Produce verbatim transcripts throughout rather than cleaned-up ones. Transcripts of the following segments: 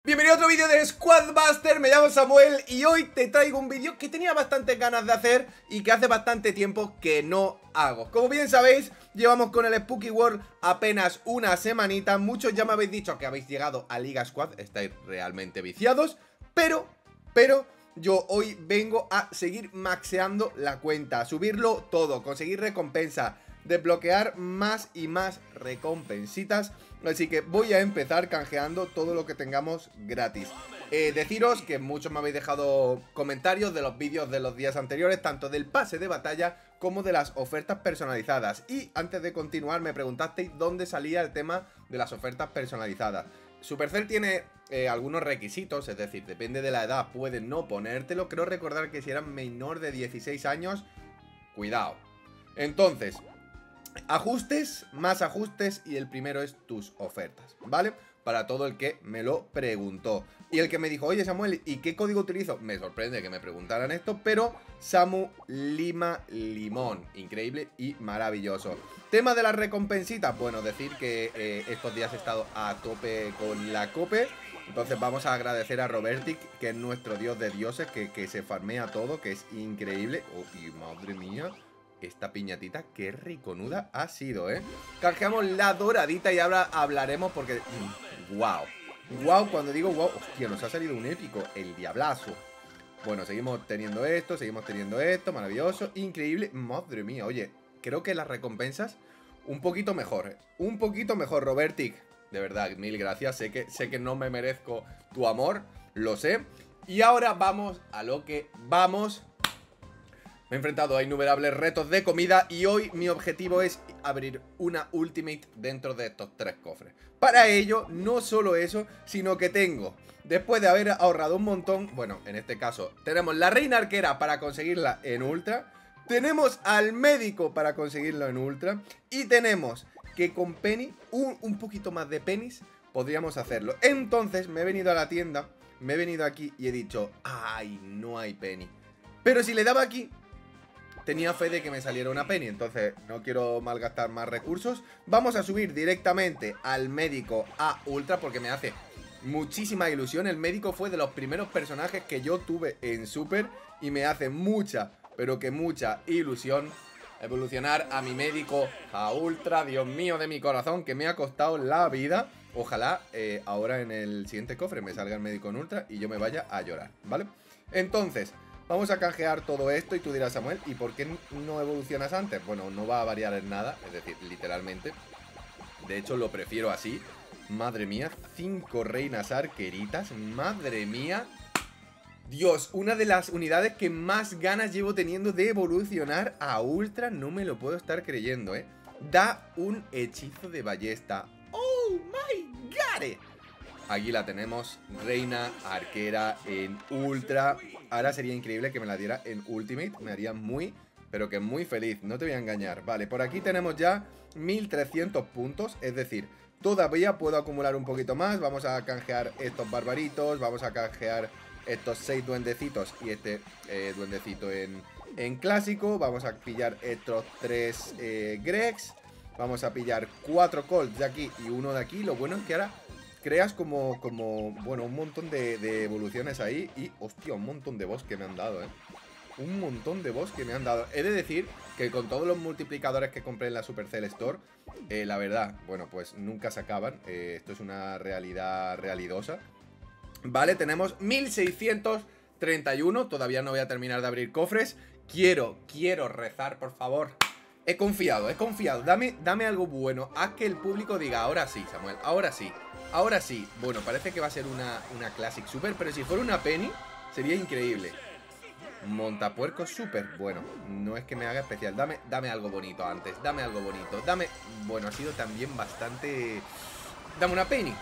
Bienvenido a otro vídeo de Squadbuster, me llamo Samuel y hoy te traigo un vídeo que tenía bastantes ganas de hacer y que hace bastante tiempo que no hago. Como bien sabéis, llevamos con el Spooky World apenas una semanita. Muchos ya me habéis dicho que habéis llegado a Liga Squad, estáis realmente viciados, pero, pero... yo hoy vengo a seguir maxeando la cuenta, a subirlo todo, conseguir recompensa, desbloquear más y más recompensitas. Así que voy a empezar canjeando todo lo que tengamos gratis. eh, Deciros que muchos me habéis dejado comentarios de los vídeos de los días anteriores, tanto del pase de batalla como de las ofertas personalizadas. Y antes de continuar me preguntasteis dónde salía el tema de las ofertas personalizadas. Supercell tiene eh, algunos requisitos, es decir, depende de la edad, pueden no ponértelo. Creo recordar que si eran menor de dieciséis años, cuidado. Entonces, ajustes, más ajustes, y el primero es tus ofertas, ¿vale? Para todo el que me lo preguntó. Y el que me dijo, oye Samuel, ¿y qué código utilizo? Me sorprende que me preguntaran esto, pero Samu Lima Limón, increíble y maravilloso. Tema de las recompensitas, bueno, decir que eh, estos días he estado a tope con la cope. Entonces vamos a agradecer a Robertic, que es nuestro dios de dioses, que, que se farmea todo, que es increíble. Oh, y madre mía, esta piñatita, qué riconuda ha sido, ¿eh? Canjeamos la doradita y ahora hablaremos porque... ¡Wow! ¡Wow! Cuando digo wow, hostia, nos ha salido un épico, el diablazo. Bueno, seguimos teniendo esto, seguimos teniendo esto, maravilloso, increíble. Madre mía, oye, creo que las recompensas un poquito mejor, ¿eh? Un poquito mejor, Robertic. De verdad, mil gracias, sé que, sé que no me merezco tu amor, lo sé. Y ahora vamos a lo que vamos. Me he enfrentado a innumerables retos de comida y hoy mi objetivo es abrir una Ultimate dentro de estos tres cofres. Para ello, no solo eso, sino que tengo, después de haber ahorrado un montón, bueno, en este caso, tenemos la Reina Arquera para conseguirla en Ultra, tenemos al Médico para conseguirlo en Ultra, y tenemos que con Penny, un, un poquito más de pennies, podríamos hacerlo. Entonces me he venido a la tienda, me he venido aquí y he dicho, ay, no hay Penny. Pero si le daba aquí... tenía fe de que me saliera una penny, entonces no quiero malgastar más recursos. Vamos a subir directamente al Médico a Ultra porque me hace muchísima ilusión. El Médico fue de los primeros personajes que yo tuve en Super y me hace mucha, pero que mucha ilusión evolucionar a mi Médico a Ultra. Dios mío de mi corazón, que me ha costado la vida. Ojalá eh, ahora en el siguiente cofre me salga el Médico en Ultra y yo me vaya a llorar, ¿vale? Entonces... vamos a canjear todo esto y tú dirás, Samuel, ¿y por qué no evolucionas antes? Bueno, no va a variar en nada, es decir, literalmente. De hecho, lo prefiero así. Madre mía, cinco reinas arqueritas, madre mía. Dios, una de las unidades que más ganas llevo teniendo de evolucionar a Ultra, no me lo puedo estar creyendo, ¿eh? Da un hechizo de ballesta. ¡Oh, my God! Aquí la tenemos, Reina Arquera en Ultra. Ahora sería increíble que me la diera en Ultimate. Me haría muy, pero que muy feliz. No te voy a engañar. Vale, por aquí tenemos ya mil trescientos puntos. Es decir, todavía puedo acumular un poquito más. Vamos a canjear estos barbaritos. Vamos a canjear estos seis duendecitos y este eh, duendecito en, en clásico. Vamos a pillar estos tres eh, Gregs. Vamos a pillar cuatro Colts de aquí y uno de aquí. Lo bueno es que ahora... creas como, como, bueno, un montón de, de evoluciones ahí. Y, hostia, un montón de boss que me han dado, eh Un montón de boss que me han dado. He de decir que con todos los multiplicadores que compré en la Supercell Store, eh, la verdad, bueno, pues nunca se acaban. eh, Esto es una realidad realidosa. Vale, tenemos mil seiscientos treinta y uno. Todavía no voy a terminar de abrir cofres. Quiero, quiero rezar, por favor. He confiado, he confiado. Dame, dame algo bueno. Haz que el público diga, ahora sí, Samuel, ahora sí. Ahora sí, bueno, parece que va a ser una, una Classic Super, pero si fuera una Penny, sería increíble. Montapuerco Super, bueno, no es que me haga especial. Dame, dame algo bonito antes, dame algo bonito. Dame, bueno, ha sido también bastante... Dame una Penny.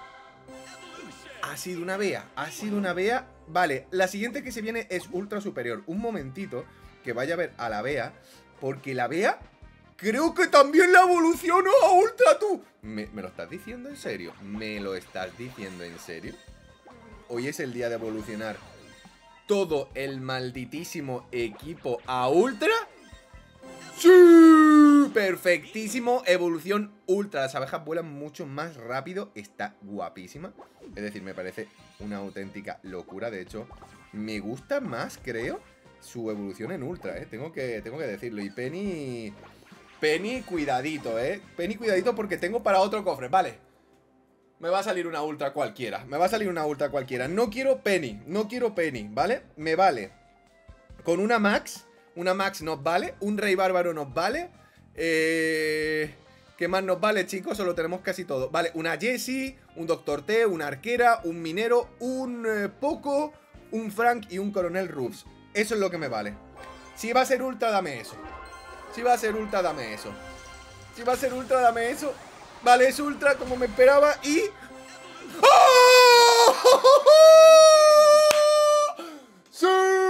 Ha sido una Bea, ha sido una Bea. Vale, la siguiente que se viene es Ultra Superior. Un momentito, que vaya a ver a la Bea, porque la Bea... creo que también la evoluciono a Ultra, tú. ¿Me, ¿Me lo estás diciendo en serio? ¿Me lo estás diciendo en serio? Hoy es el día de evolucionar todo el malditísimo equipo a Ultra. ¡Sí! Perfectísimo, evolución ultra. Las abejas vuelan mucho más rápido. Está guapísima. Es decir, me parece una auténtica locura. De hecho, me gusta más, creo, su evolución en ultra, ¿eh? Tengo que, tengo que decirlo. Y Penny... Penny, cuidadito, ¿eh? Penny, cuidadito porque tengo para otro cofre. Vale. Me va a salir una ultra cualquiera. Me va a salir una ultra cualquiera. No quiero Penny. No quiero Penny, ¿vale? Me vale. Con una Max. Una Max nos vale. Un Rey Bárbaro nos vale. Eh... ¿Qué más nos vale, chicos? Solo tenemos casi todo. Vale, una Jessie, un Doctor T, una Arquera, un Minero, un eh, Poco, un Frank y un Coronel Ruffs. Eso es lo que me vale. Si va a ser ultra, dame eso. Si va a ser ultra, dame eso. Si va a ser ultra, dame eso. Vale, es ultra como me esperaba y... ¡Oh! ¡Sí!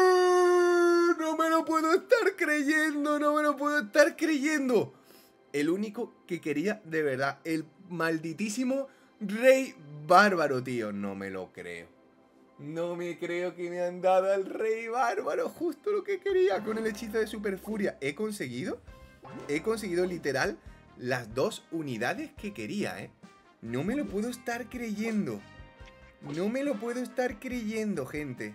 No me lo puedo estar creyendo, no me lo puedo estar creyendo. El único que quería de verdad, el malditísimo Rey Bárbaro, tío. No me lo creo. No me creo que me han dado al Rey Bárbaro. Justo lo que quería con el hechizo de Super Furia. He conseguido, he conseguido literal las dos unidades que quería, ¿eh? No me lo puedo estar creyendo. No me lo puedo estar creyendo, gente.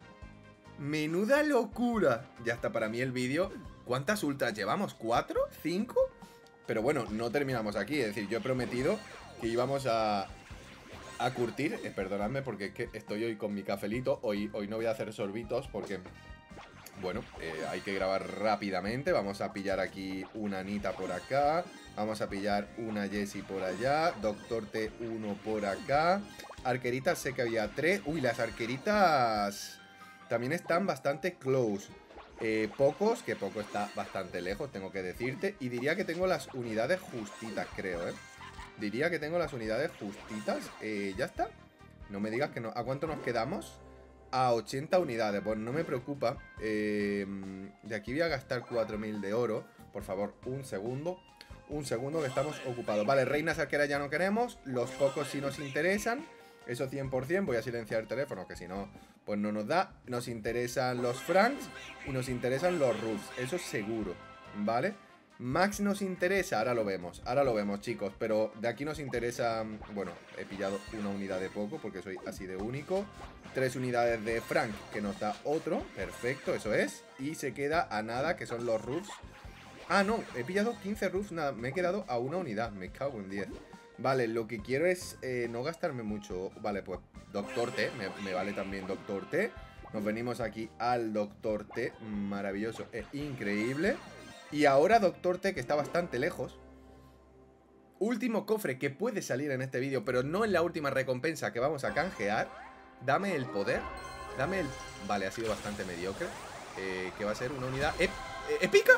Menuda locura. Ya está para mí el vídeo. ¿Cuántas ultras llevamos? ¿Cuatro? ¿Cinco? Pero bueno, no terminamos aquí. Es decir, yo he prometido que íbamos a... a curtir. Eh, perdonadme porque es que estoy hoy con mi cafelito. Hoy, hoy no voy a hacer sorbitos porque... Bueno, eh, hay que grabar rápidamente. Vamos a pillar aquí una Anita por acá. Vamos a pillar una Jessie por allá. Doctor T uno por acá. Arqueritas sé que había tres. Uy, las arqueritas también están bastante close. Eh, pocos, que poco está bastante lejos, tengo que decirte. Y diría que tengo las unidades justitas, creo, ¿eh? Diría que tengo las unidades justitas. Eh, ¿Ya está? No me digas que no. ¿A cuánto nos quedamos? A ochenta unidades. Pues no me preocupa. Eh, de aquí voy a gastar cuatro mil de oro. Por favor, un segundo. Un segundo que estamos ocupados. Vale, reinas arqueras ya no queremos. Los pocos sí nos interesan. Eso cien por cien. Voy a silenciar el teléfono, que si no, pues no nos da. Nos interesan los Franks y nos interesan los Ruffs. Eso seguro, ¿vale? Max nos interesa, ahora lo vemos. Ahora lo vemos, chicos. Pero de aquí nos interesa... Bueno, he pillado una unidad de poco porque soy así de único. Tres unidades de Frank, que nos da otro. Perfecto, eso es. Y se queda a nada, que son los Ruffs. Ah, no, he pillado quince Ruffs. Nada, me he quedado a una unidad. Me cago en diez. Vale, lo que quiero es eh, no gastarme mucho. Vale, pues Doctor T, me, me vale también Doctor T. Nos venimos aquí al Doctor T. Maravilloso, es increíble. Y ahora Doctor T, que está bastante lejos. Último cofre que puede salir en este vídeo, pero no en la última recompensa que vamos a canjear. Dame el poder. Dame el... Vale, ha sido bastante mediocre. eh, Que va a ser una unidad ep épica.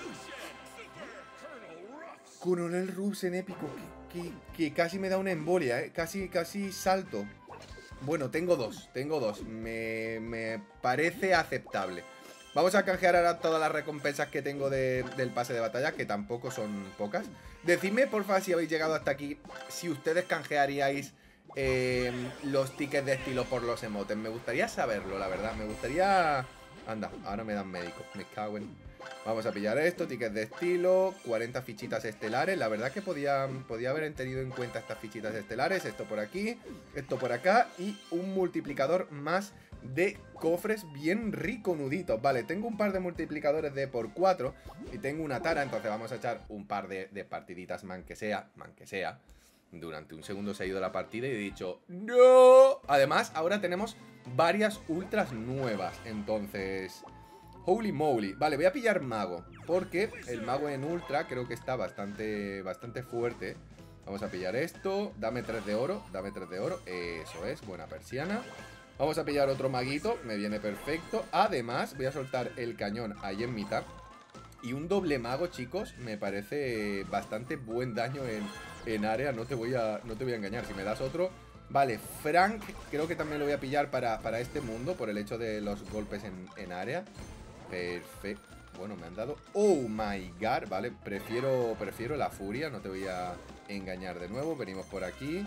Coronel Ruffs en épico. Que, que, que casi me da una embolia, ¿eh? Casi, casi salto. Bueno, tengo dos. Tengo dos. Me, me parece aceptable. Vamos a canjear ahora todas las recompensas que tengo de, del pase de batalla, que tampoco son pocas. Decidme, porfa, si habéis llegado hasta aquí, si ustedes canjearíais eh, los tickets de estilo por los emotes. Me gustaría saberlo, la verdad. Me gustaría... Anda, ahora me dan médicos. Me cago en... Vamos a pillar esto, tickets de estilo, cuarenta fichitas estelares. La verdad que podía, podía haber tenido en cuenta estas fichitas estelares. Esto por aquí, esto por acá y un multiplicador más de cofres bien rico nuditos. Vale, tengo un par de multiplicadores de por cuatro y tengo una tara, entonces vamos a echar un par de, de partiditas, man que sea, man que sea. Durante un segundo se ha ido la partida y he dicho ¡no! Además, ahora tenemos varias ultras nuevas, entonces... Holy moly. Vale, voy a pillar mago, porque el mago en ultra creo que está bastante, bastante fuerte. Vamos a pillar esto. Dame tres de oro, dame tres de oro. Eso es, buena persiana. Vamos a pillar otro maguito, me viene perfecto. Además, voy a soltar el cañón ahí en mitad. Y un doble mago, chicos, me parece bastante buen daño en, en área. No te voy a, no te voy a engañar, si me das otro... Vale, Frank creo que también lo voy a pillar para, para este mundo, por el hecho de los golpes en, en área. Perfecto. Bueno, me han dado... Oh my god. Vale, prefiero, prefiero la furia. No te voy a engañar de nuevo. Venimos por aquí.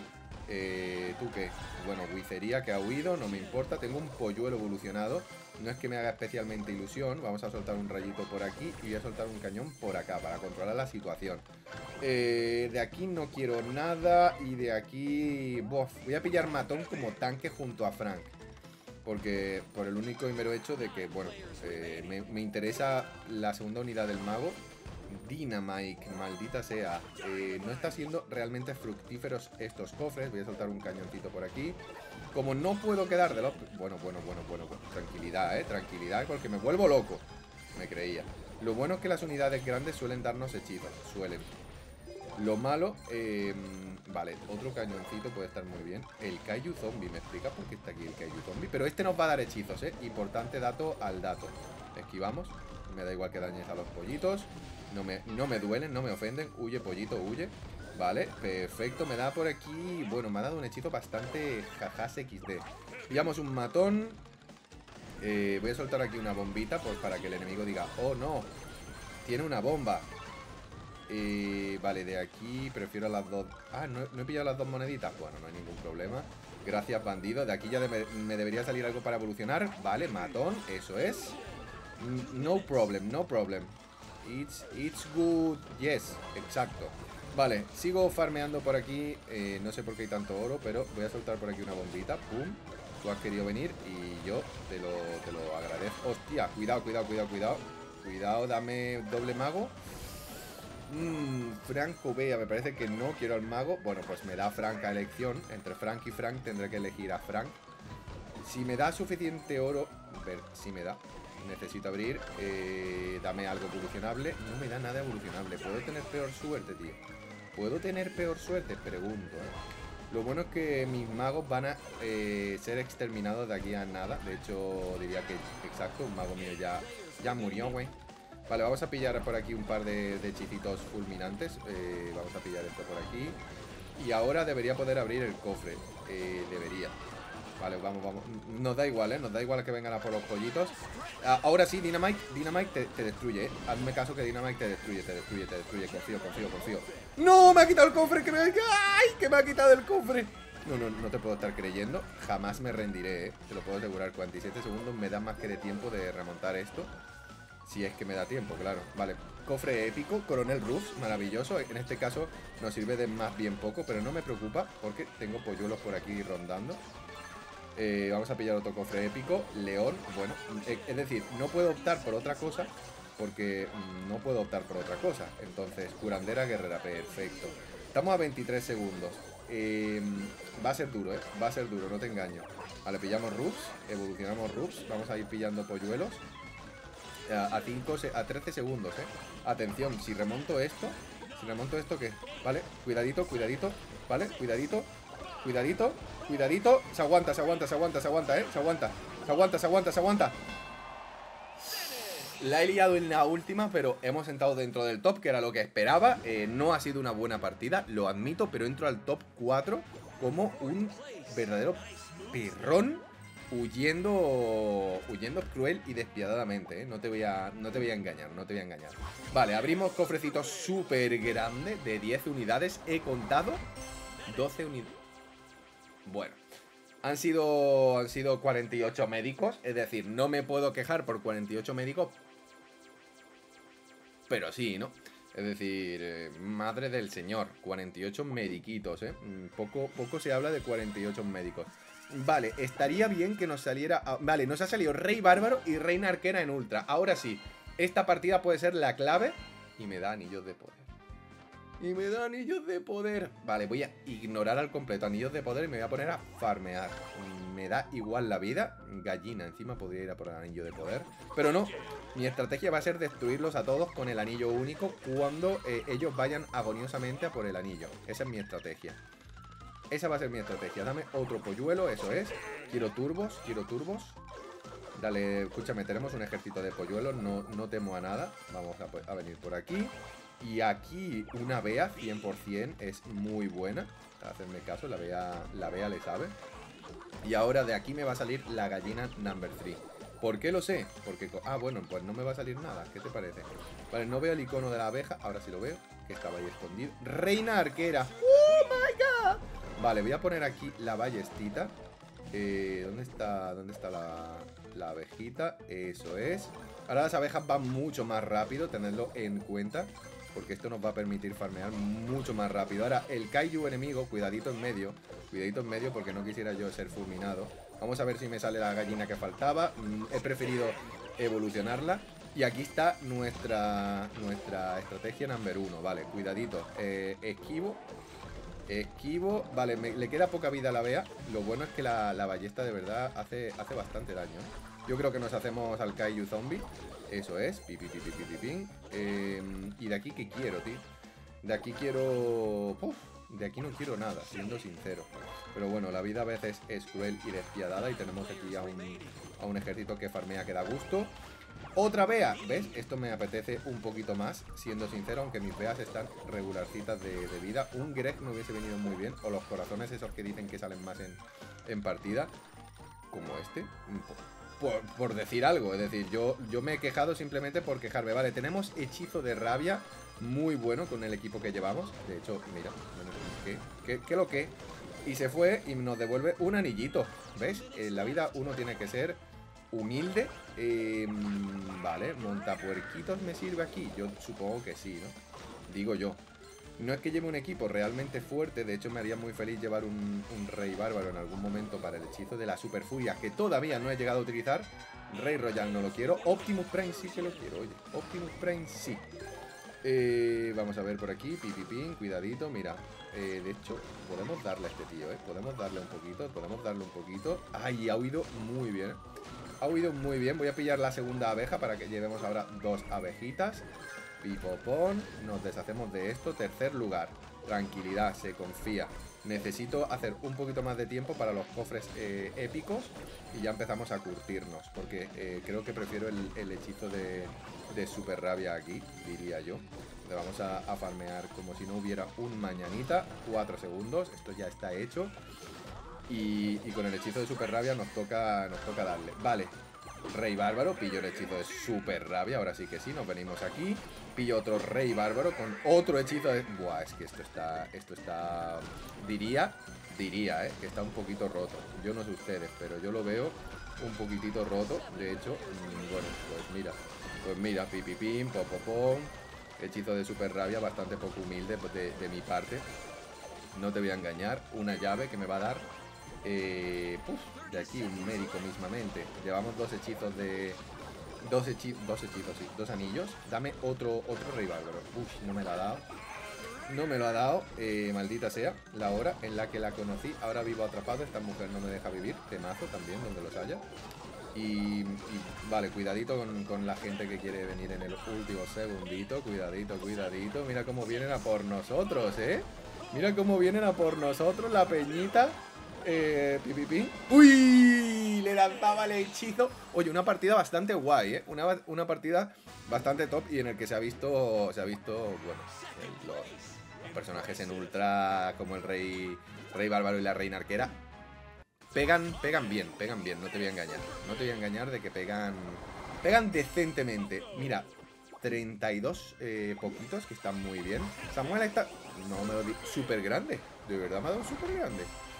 Eh, ¿Tú qué? Bueno, Wicería que ha huido, no me importa. Tengo un polluelo evolucionado. No es que me haga especialmente ilusión. Vamos a soltar un rayito por aquí y voy a soltar un cañón por acá para controlar la situación. Eh, de aquí no quiero nada. Y de aquí... Bof, voy a pillar matón como tanque junto a Frank. Porque por el único y mero hecho de que, bueno, eh, me, me interesa la segunda unidad del mago. Dynamite, maldita sea. eh, No está siendo realmente fructíferos estos cofres. Voy a soltar un cañoncito por aquí. Como no puedo quedar de los... Bueno, bueno, bueno, bueno, bueno. Tranquilidad, eh, tranquilidad, porque me vuelvo loco. Me creía. Lo bueno es que las unidades grandes suelen darnos hechizos. Suelen. Lo malo, eh, vale, otro cañoncito puede estar muy bien. El Kaiju Zombie, ¿me explica por qué está aquí el Kaiju Zombie? Pero este nos va a dar hechizos, eh. Importante dato al dato. Esquivamos. Me da igual que dañes a los pollitos. No me, no me duelen, no me ofenden. Huye, pollito, huye. Vale, perfecto. Me da por aquí... Bueno, me ha dado un hechizo bastante jajas equis de. Pillamos un matón. eh, Voy a soltar aquí una bombita por, para que el enemigo diga: oh, no, tiene una bomba. eh, Vale, de aquí prefiero las dos... Ah, ¿no, ¿no he pillado las dos moneditas? Bueno, no hay ningún problema. Gracias, bandido. De aquí ya de, me debería salir algo para evolucionar. Vale, matón, eso es. No problem, no problem. It's, it's good. Yes, exacto. Vale, sigo farmeando por aquí. eh, No sé por qué hay tanto oro, pero voy a soltar por aquí una bombita. Pum. Tú has querido venir y yo te lo, te lo agradezco. Hostia, cuidado, cuidado, cuidado, cuidado. Cuidado, dame doble mago. Mmm, Franco Bea, me parece que no quiero al mago. Bueno, pues me da Frank a elección. Entre Frank y Frank tendré que elegir a Frank. Si me da suficiente oro... A ver, si me da... Necesito abrir, eh, dame algo evolucionable. No me da nada evolucionable. ¿Puedo tener peor suerte, tío? ¿Puedo tener peor suerte? Pregunto, ¿eh? Lo bueno es que mis magos van a eh, ser exterminados de aquí a nada. De hecho, diría que, exacto, un mago mío ya, ya murió, güey. Vale, vamos a pillar por aquí un par de, de hechicitos fulminantes. eh, Vamos a pillar esto por aquí. Y ahora debería poder abrir el cofre. eh, Debería. Vale, vamos, vamos. Nos da igual, ¿eh? Nos da igual que vengan a por los pollitos. Ah, ahora sí, Dynamite, Dynamite te, te destruye, ¿eh? Hazme caso que Dynamite te destruye, te destruye, te destruye. Confío, confío, confío. ¡No! ¡Me ha quitado el cofre! ¡Que me... ¡Ay! ¡Que me ha quitado el cofre! No, no, no te puedo estar creyendo. Jamás me rendiré, ¿eh? Te lo puedo asegurar. cuarenta y siete segundos me da más que de tiempo de remontar esto. Si es que me da tiempo, claro. Vale, cofre épico, Coronel Ruffs, maravilloso. En este caso nos sirve de más bien poco, pero no me preocupa porque tengo polluelos por aquí rondando. Eh, vamos a pillar otro cofre épico. León, bueno, eh, es decir, no puedo optar por otra cosa porque mm, no puedo optar por otra cosa. Entonces, curandera guerrera, perfecto. Estamos a veintitrés segundos. eh, Va a ser duro, eh Va a ser duro, no te engaño. Vale, pillamos Ruffs, evolucionamos Ruffs. Vamos a ir pillando polluelos a, a, cinco, a trece segundos, eh Atención, si remonto esto Si remonto esto, ¿qué? Vale, cuidadito, cuidadito. Vale, cuidadito. Cuidadito, cuidadito. Se aguanta, se aguanta, se aguanta, se aguanta, eh. Se aguanta, se aguanta, se aguanta, se aguanta. La he liado en la última, pero hemos entrado dentro del top, que era lo que esperaba. eh, No ha sido una buena partida, lo admito, pero entro al top cuatro como un verdadero perrón. Huyendo, huyendo cruel y despiadadamente, ¿eh? No te voy a, no te voy a engañar, no te voy a engañar. Vale, abrimos cofrecitos súper grande de diez unidades. He contado doce unidades. Bueno, han sido, han sido cuarenta y ocho médicos. Es decir, no me puedo quejar por cuarenta y ocho médicos. Pero sí, ¿no? Es decir, eh, madre del señor, cuarenta y ocho mediquitos, ¿eh? Poco, poco se habla de cuarenta y ocho médicos. Vale, estaría bien que nos saliera... Vale, nos ha salido Rey Bárbaro y Reina Arquera en Ultra. Ahora sí, esta partida puede ser la clave. Y me da anillos de poder. Y me da anillos de poder. Vale, voy a ignorar al completo anillos de poder y me voy a poner a farmear. Me da igual la vida. Gallina, encima podría ir a por el anillo de poder. Pero no, mi estrategia va a ser destruirlos a todos con el anillo único cuando eh, ellos vayan agoniosamente a por el anillo. Esa es mi estrategia. Esa va a ser mi estrategia. Dame otro polluelo, eso es. Quiero turbos, quiero turbos. Dale, escúchame, tenemos un ejército de polluelos. No, no temo a nada. Vamos a, a venir por aquí. Y aquí una Bea, cien por cien, es muy buena. Hacedme caso, la Bea, la Bea le sabe. Y ahora de aquí me va a salir la gallina number tres. ¿Por qué lo sé? Porque... Ah, bueno, pues no me va a salir nada. ¿Qué te parece? Vale, no veo el icono de la abeja. Ahora sí lo veo, que estaba ahí escondido. Reina Arquera. ¡Oh, my God! Vale, voy a poner aquí la ballestita. eh, ¿Dónde está, dónde está la, la abejita? Eso es. Ahora las abejas van mucho más rápido, tenedlo en cuenta, porque esto nos va a permitir farmear mucho más rápido. Ahora, el kaiju enemigo, cuidadito en medio. Cuidadito en medio porque no quisiera yo ser fulminado. Vamos a ver si me sale la gallina que faltaba. mm, He preferido evolucionarla. Y aquí está nuestra, nuestra estrategia number uno. Vale, cuidadito. eh, Esquivo. Esquivo. Vale, me, le queda poca vida a la Bea. Lo bueno es que la, la ballesta de verdad hace, hace bastante daño, ¿eh? Yo creo que nos hacemos al kaiju zombie. Eso es. Pi, pi, pi, pi, pi, pi, pin. Eh, y de aquí, ¿qué quiero, tío? De aquí quiero... Uf, de aquí no quiero nada, siendo sincero. Pero bueno, la vida a veces es cruel y despiadada. Y tenemos aquí a un, a un ejército que farmea que da gusto. Otra Bea, ¿ves? Esto me apetece un poquito más, siendo sincero, aunque mis Beas están regularcitas de, de vida. Un Greg me hubiese venido muy bien, o los corazones esos que dicen que salen más en, en partida, como este, por, por decir algo. Es decir, yo, yo me he quejado simplemente por quejarme. Vale, tenemos hechizo de rabia muy bueno con el equipo que llevamos. De hecho, mira, ¿qué, qué, qué lo que? Y se fue y nos devuelve un anillito, ¿ves? En la vida uno tiene que ser humilde. eh, Vale, montapuerquitos me sirve aquí. Yo supongo que sí, ¿no? Digo yo. No es que lleve un equipo realmente fuerte. De hecho me haría muy feliz llevar un, un rey bárbaro en algún momento para el hechizo de la superfuria, que todavía no he llegado a utilizar. Rey Royal no lo quiero. Optimus Prime sí que lo quiero, oye. Optimus Prime sí. eh, Vamos a ver por aquí. Pipipín, cuidadito, mira. eh, De hecho, podemos darle a este tío, ¿eh? Podemos darle un poquito, podemos darle un poquito. Ay, ha huido muy bien. Ha huido muy bien. Voy a pillar la segunda abeja para que llevemos ahora dos abejitas. Pipopón. Nos deshacemos de esto. Tercer lugar. Tranquilidad, se confía. Necesito hacer un poquito más de tiempo para los cofres eh, épicos. Y ya empezamos a curtirnos. Porque eh, creo que prefiero el, el hechizo de, de super rabia aquí, diría yo. Le vamos a, a farmear como si no hubiera un mañanita. Cuatro segundos. Esto ya está hecho. Y, y con el hechizo de super rabia nos toca, nos toca darle. Vale, rey bárbaro, pillo el hechizo de super rabia. Ahora sí que sí, nos venimos aquí. Pillo otro rey bárbaro con otro hechizo de... Buah, es que esto está... Esto está... Diría, diría, eh, que está un poquito roto. Yo no sé ustedes, pero yo lo veo un poquitito roto. De hecho, mmm, bueno, pues mira. Pues mira, pipipim, popopom. Hechizo de super rabia, bastante poco humilde de, de mi parte. No te voy a engañar. Una llave que me va a dar... Eh, puf, de aquí un médico mismamente. Llevamos dos hechizos de... Dos, hechi dos hechizos, sí, dos anillos. Dame otro, otro rey bárbaro. Uf, no me lo ha dado. No me lo ha dado, eh, maldita sea. La hora en la que la conocí. Ahora vivo atrapado, esta mujer no me deja vivir. Temazo también, donde los haya. Y, y vale, cuidadito con, con la gente que quiere venir en el último segundito. Cuidadito, cuidadito. Mira cómo vienen a por nosotros, ¿eh? Mira cómo vienen a por nosotros la peñita. Eh, pi, pi, pi. ¡Uy! Le lanzaba el hechizo. Oye, una partida bastante guay, ¿eh? Una, una partida bastante top y en el que se ha visto, se ha visto, bueno, el, los, los personajes en ultra, como el rey, rey bárbaro y la reina arquera, pegan, pegan bien, pegan bien, no te voy a engañar. No te voy a engañar de que pegan, pegan decentemente. Mira, treinta y dos eh, poquitos que están muy bien. Samuel está, no me lo di, súper grande, de verdad me ha dado súper grande.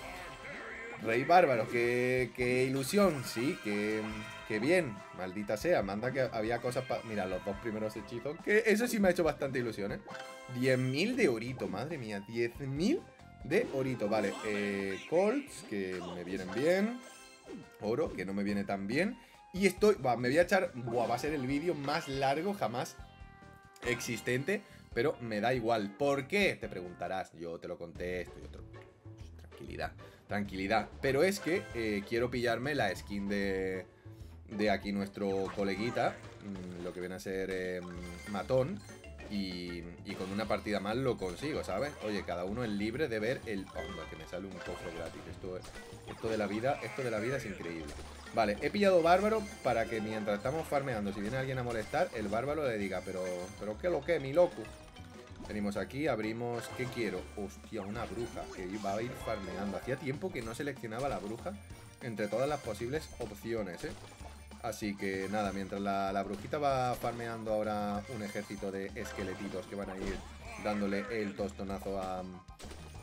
Rey bárbaro, qué, qué ilusión, sí, qué, qué bien, maldita sea, manda que había cosas para... Mira, los dos primeros hechizos, que eso sí me ha hecho bastante ilusión, ¿eh? diez mil de orito, madre mía, diez mil de orito, vale, eh, Colts, que me vienen bien, oro, que no me viene tan bien, y estoy, va, me voy a echar, buah, va a ser el vídeo más largo jamás existente, pero me da igual, ¿por qué? Te preguntarás, yo te lo contesto y otro... Tranquilidad, tranquilidad. Pero es que eh, quiero pillarme la skin de, de aquí nuestro coleguita, mmm, lo que viene a ser eh, matón. Y, y con una partida más lo consigo, ¿sabes? Oye, cada uno es libre de ver el... Onda, que me sale un cofre gratis. Esto, esto de la vida, esto de la vida es increíble. Vale, he pillado bárbaro para que mientras estamos farmeando, si viene alguien a molestar, el bárbaro le diga, pero, pero ¿qué lo que, mi loco? Venimos aquí, abrimos... ¿Qué quiero? Hostia, una bruja que va a ir farmeando. Hacía tiempo que no seleccionaba la bruja entre todas las posibles opciones, ¿eh? Así que nada, mientras la, la brujita va farmeando ahora un ejército de esqueletitos que van a ir dándole el tostonazo a,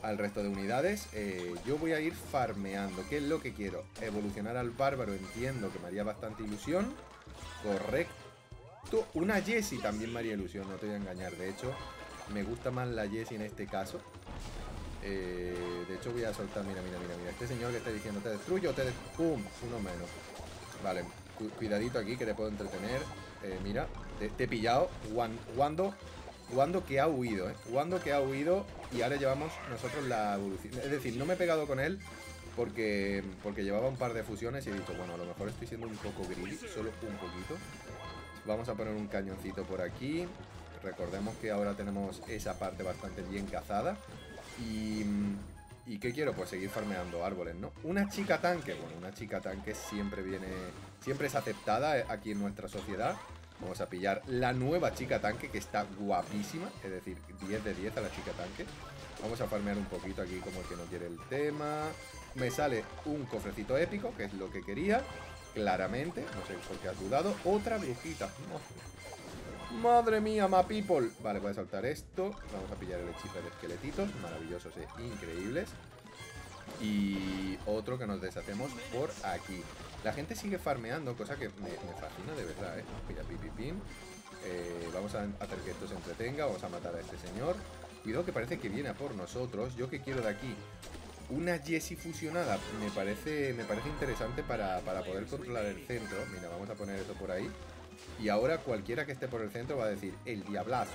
al resto de unidades. eh, Yo voy a ir farmeando. ¿Qué es lo que quiero? Evolucionar al bárbaro, entiendo que me haría bastante ilusión. Correcto. Una Jessie también me haría ilusión, no te voy a engañar. De hecho, me gusta más la Jessie en este caso. eh, De hecho voy a soltar, mira, mira, mira, mira. Este señor que está diciendo, te destruyo, te des... ¡Pum! Uno menos. Vale, cu cuidadito aquí que te puedo entretener. eh, Mira, te, te he pillado. Wando, Wando que ha huido, eh Wando que ha huido. Y ahora llevamos nosotros la evolución. Es decir, no me he pegado con él Porque, porque llevaba un par de fusiones y he dicho, bueno, a lo mejor estoy siendo un poco greedy, solo un poquito. Vamos a poner un cañoncito por aquí. Recordemos que ahora tenemos esa parte bastante bien cazada. Y... ¿Y qué quiero? Pues seguir farmeando árboles, ¿no? Una chica tanque, bueno, una chica tanque siempre viene... Siempre es aceptada aquí en nuestra sociedad. Vamos a pillar la nueva chica tanque, que está guapísima. Es decir, diez de diez a la chica tanque. Vamos a farmear un poquito aquí como el que no quiere el tema. Me sale un cofrecito épico, que es lo que quería. Claramente, no sé por qué has dudado. Otra brujita. Madre mía, ma people. Vale, voy a saltar esto. Vamos a pillar el hechizo de esqueletitos. Maravillosos e increíbles. Y otro que nos deshacemos por aquí. La gente sigue farmeando, cosa que me, me fascina de verdad, ¿eh? Mira, pipipín. Eh, vamos a hacer que esto se entretenga. Vamos a matar a este señor. Cuidado que parece que viene a por nosotros. Yo que quiero de aquí una Jessie fusionada. Me parece, me parece interesante para, para poder controlar el centro. Mira, vamos a poner eso por ahí. Y ahora cualquiera que esté por el centro va a decir el diablazo.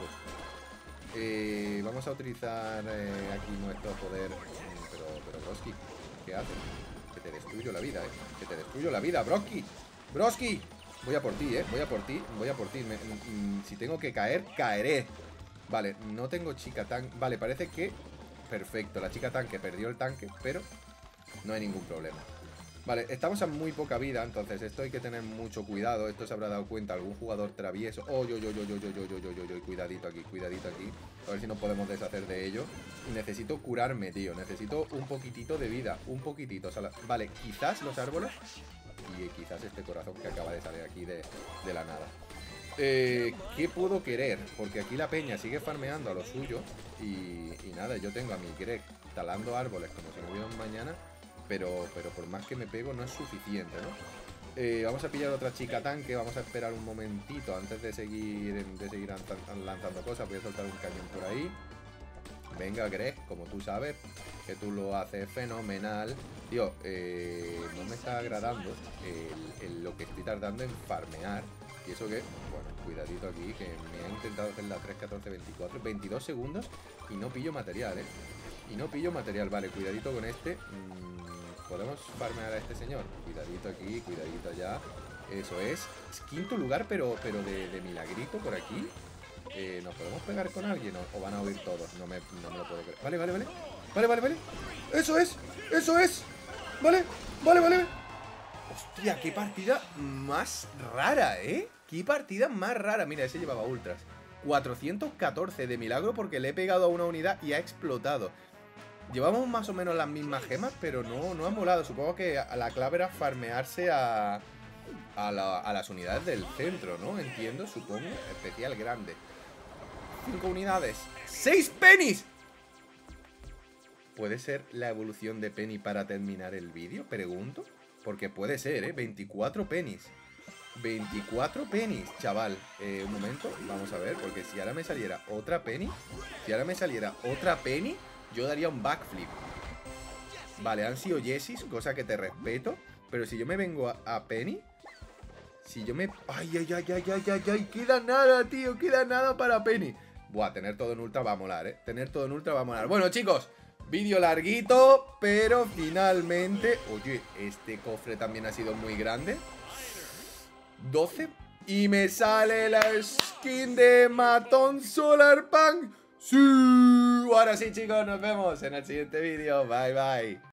eh, Vamos a utilizar eh, aquí nuestro poder. Pero, pero Broski, ¿qué haces? Que te destruyo la vida, eh Que te destruyo la vida, Broski. Broski, voy a por ti, eh Voy a por ti, voy a por ti me, mm, Si tengo que caer, caeré. Vale, no tengo chica tanque. Vale, parece que... Perfecto, la chica tanque perdió el tanque, pero no hay ningún problema. Vale, estamos a muy poca vida, entonces esto hay que tener mucho cuidado. Esto se habrá dado cuenta algún jugador travieso. Oh, yo, yo, yo, yo, yo, yo, yo, yo, yo, yo, cuidadito aquí, cuidadito aquí. A ver si nos podemos deshacer de ello. Y necesito curarme, tío. Necesito un poquitito de vida, un poquitito. O sea, vale, quizás los árboles y quizás este corazón que acaba de salir aquí de, de la nada. Eh, ¿Qué puedo querer? Porque aquí la peña sigue farmeando a lo suyo. Y, y nada, yo tengo a mi Greg talando árboles como si no hubiera un mañana. Pero, pero por más que me pego no es suficiente, ¿no? Eh, vamos a pillar otra chica tanque. Vamos a esperar un momentito antes de seguir, de seguir lanzando cosas. Voy a soltar un cañón por ahí. Venga, Greg, como tú sabes que tú lo haces fenomenal. Tío, eh, no me está agradando el, el, lo que estoy tardando en farmear. Y eso que, bueno, cuidadito aquí, que me ha intentado hacer la tres, catorce, veinticuatro, veintidós segundos y no pillo material, ¿eh? Y no pillo material, vale, cuidadito con este. mm, ¿Podemos farmear a este señor? Cuidadito aquí, cuidadito allá. Eso es, es quinto lugar, pero, pero de, de milagrito por aquí. eh, ¿Nos podemos pegar con alguien o, o van a huir todos? No me, no me lo puedo creer. Vale, vale, vale. Vale, vale, vale. Eso es, eso es. Vale, vale, vale. Hostia, qué partida más rara, ¿eh? Qué partida más rara. Mira, ese llevaba ultras. cuatrocientos catorce de milagro porque le he pegado a una unidad y ha explotado. Llevamos más o menos las mismas gemas, pero no, no ha molado. Supongo que la clave era farmearse a, a, la, a las unidades del centro, ¿no? Entiendo, supongo. Especial grande. Cinco unidades. ¡Seis pennies! ¿Puede ser la evolución de Penny para terminar el vídeo? Pregunto. Porque puede ser, ¿eh? veinticuatro pennies. veinticuatro pennies, chaval. Eh, un momento, vamos a ver. Porque si ahora me saliera otra penny, Si ahora me saliera otra penny, yo daría un backflip. Vale, han sido Jessies, cosa que te respeto. Pero si yo me vengo a, a Penny, Si yo me... Ay, ay, ay, ay, ay, ay, ay, queda nada, tío, queda nada para Penny. Buah, tener todo en ultra va a molar, ¿eh? Tener todo en ultra va a molar. Bueno, chicos, vídeo larguito, pero finalmente... Oye, este cofre también ha sido muy grande. doce. Y me sale la skin de Matón Solarpunk. ¡Sí! Ahora sí, chicos, nos vemos en el siguiente vídeo. Bye, bye.